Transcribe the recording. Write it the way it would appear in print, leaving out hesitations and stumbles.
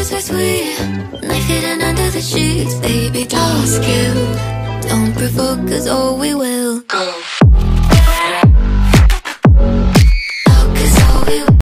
kisses are sweet, knife hidden under the sheets. Baby, don't skill, don't provoke, cause oh we will go.